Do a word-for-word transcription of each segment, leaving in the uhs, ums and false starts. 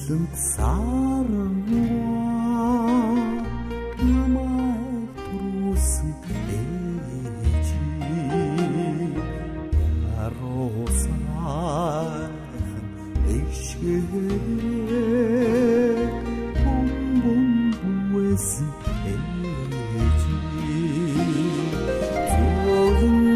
Үзэсгэлэнт сарва намайг түрүүлсэн ээжи яруусан эшгээр бум бум буэсэн ээжи зовлон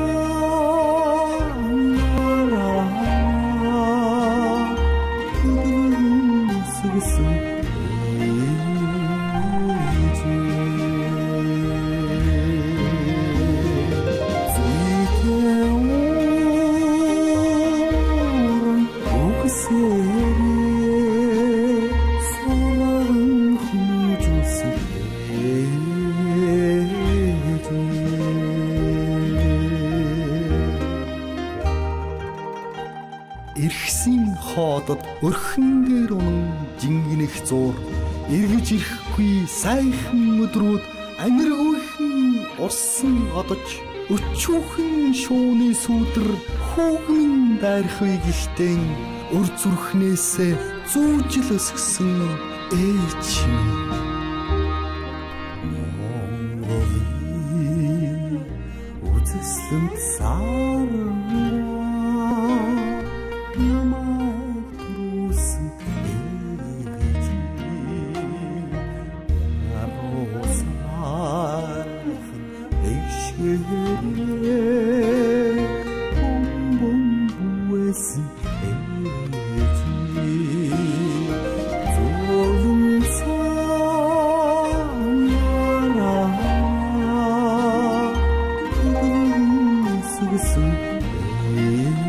Ирхсийн хоодод өрхөн дээр унан жингэнэх зуур эргэж ирэхгүй сайхан өдрүүд амиргүйхэн урсан одож өчүүхэн шууны сүудэр хүүгэн дайрхвэ гихтэн өр зүрхнээсээ зүүжил өсгсөн ээж Монголын үзэсгэлэнт сарва намайг түрүүлсэн ээжи яруусан эшгээр бум бум буэсэн ээжи зовлон сарва сүгсэн